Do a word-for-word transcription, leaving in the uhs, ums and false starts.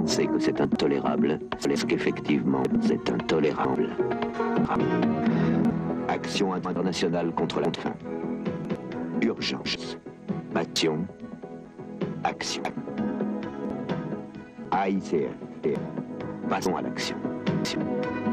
pensez que c'est intolérable, est-ce qu'effectivement c'est intolérable? Action internationale contre la faim. Urgence. Action. Action. A I C F. Passons à l'action. Action.